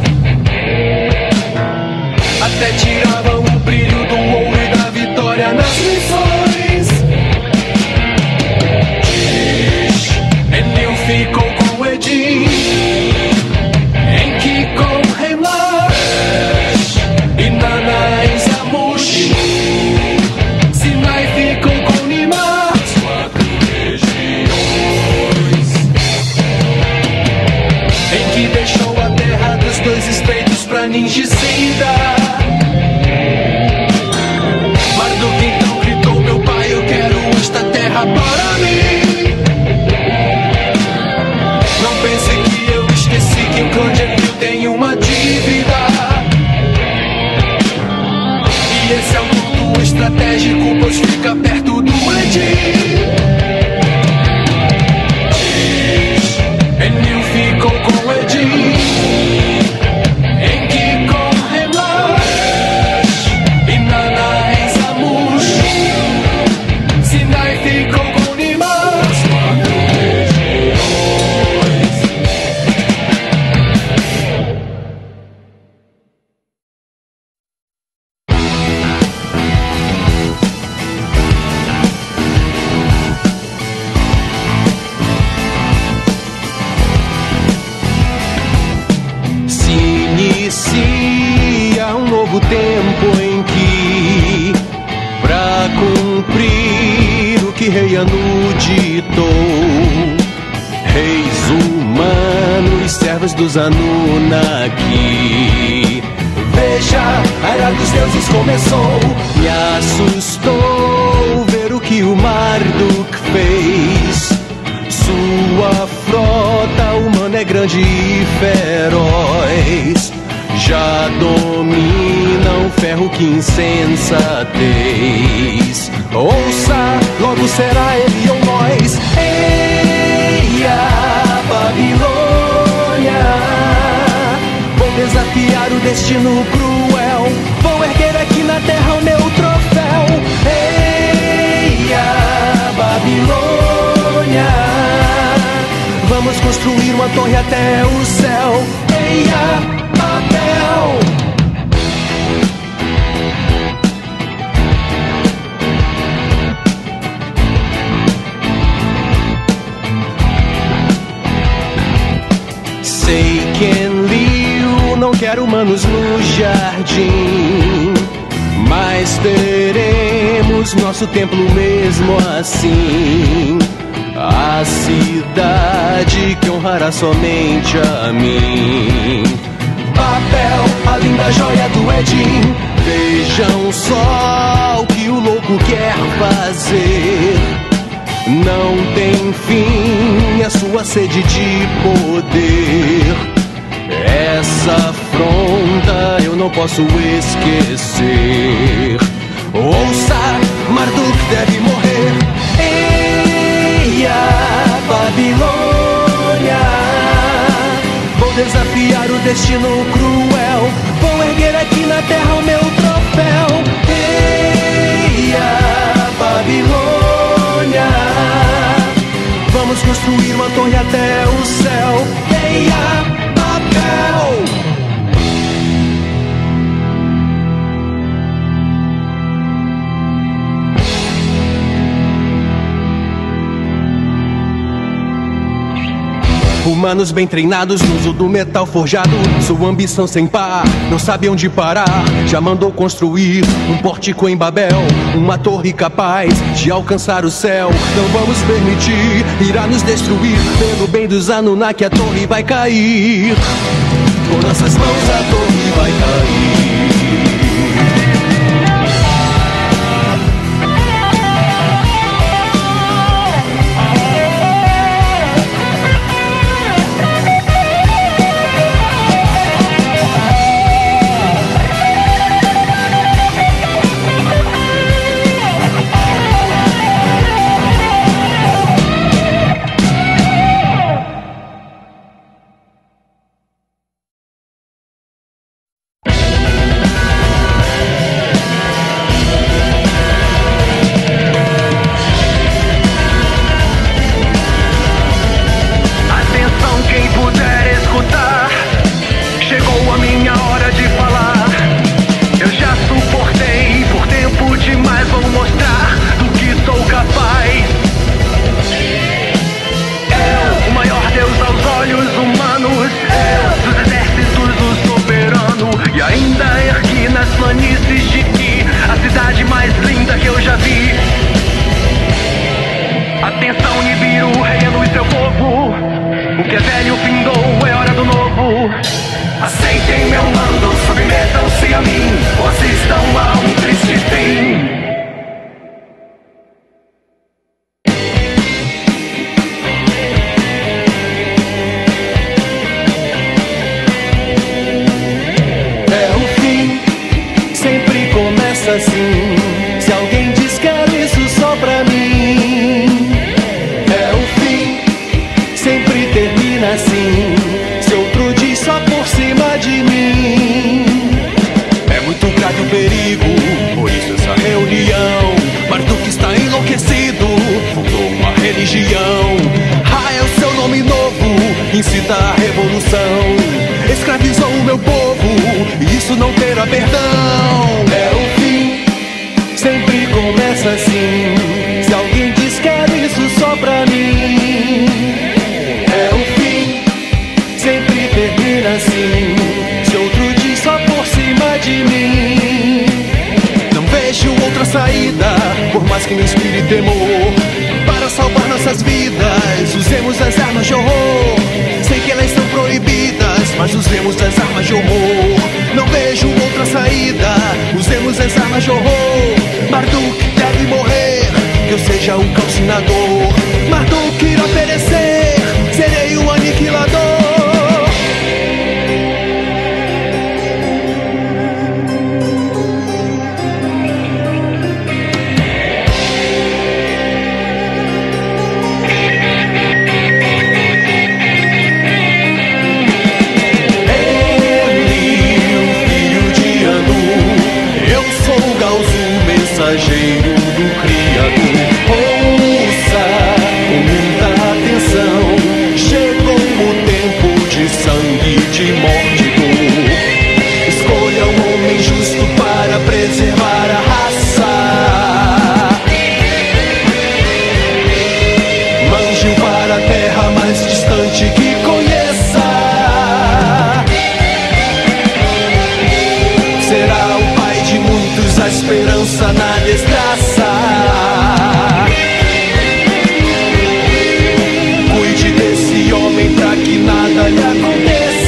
até tiravam o brilho do ouro e da vitória nas missões. Enlil ficou com Edim, e Nana em Zamush. Sinai ficou com Nimar, quatro regiões, em que deixou a terra dos dois estreitos pra Ningicida. estratégico, pois fica perto do Edinho. Enil ficou com Edinho, em que corre nós, e Nana em Zamush, Sinai ficou com Nimas. Inicia um novo tempo em que, pra cumprir o que Rei Anu ditou, reis humanos, servos dos Anunnaki, veja, a era dos deuses começou. Me assustou ver o que o Marduk fez. Sua frota humana é grande e feroz, já dominam ferro que insensatez. Ouça, logo será ele ou nós. Eia, Babilônia, vou desafiar o destino cruel, vou erguer aqui na terra o meu troféu. Eia, Babilônia, vamos construir uma torre até o céu. Eia, Babel. Sei quem liu, não quero humanos no jardim, mas teremos nosso templo mesmo assim. A cidade que honrará somente a mim. Babel, a linda joia do Edim. Vejam só o que o louco quer fazer. Não tem fim a sua sede de poder. Essa afronta eu não posso esquecer. Ouça, Marduk deve morrer. Eia, Babilônia, vou desafiar o destino cruel, vou erguer aqui na terra o meu troféu. Eia, Babilônia, vamos construir uma torre até o céu. Eia, Babel. Humanos bem treinados no uso do metal forjado, sua ambição sem par, não sabe onde parar. Já mandou construir um pórtico em Babel, uma torre capaz de alcançar o céu. Não vamos permitir, irá nos destruir. Pelo bem dos Anunnaki a torre vai cair. Com nossas mãos a torre vai cair. Assim, Se alguém diz quero isso só pra mim, é o fim, sempre termina assim. Se outro diz só por cima de mim, é muito grave o perigo, por isso essa reunião. Marduk está enlouquecido, fundou uma religião. Ra é o seu nome novo, incita a revolução. Escravizou o meu povo, e isso não terá perdão. É o fim, sempre começa assim. Se alguém diz quero isso só pra mim, é o fim, sempre termina assim. Se outro diz só por cima de mim, não vejo outra saída, por mais que me inspire temor. Para salvar nossas vidas, usemos as armas de horror. Sei que elas são proibidas, mas usemos as armas de horror. Não vejo outra saída, usemos as armas de horror. Marduk deve morrer, que eu seja o calcinador. Marduk irá perecer, serei o aniquilador. Mensageiro do Criador, ouça com muita atenção. Chegou o tempo de sangue, de morte e dor. Escolha um homem justo para preservar a raça. Mande-o para a terra mais distante que conheça. Será o pai de muitos, a esperança na desgraça. Cuide desse homem pra que nada lhe aconteça.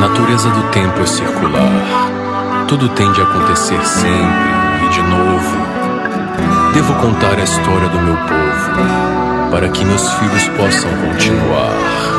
natureza do tempo é circular. Tudo tende a acontecer sempre e de novo. Devo contar a história do meu povo, para que meus filhos possam continuar.